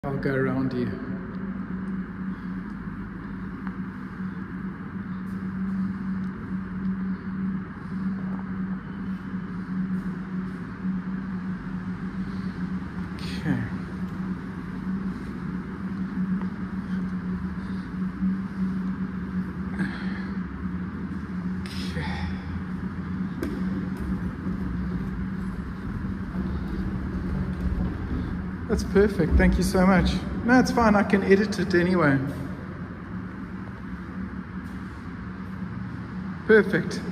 I'll go around you. Okay. That's perfect. Thank you so much. No, it's fine. I can edit it anyway. Perfect.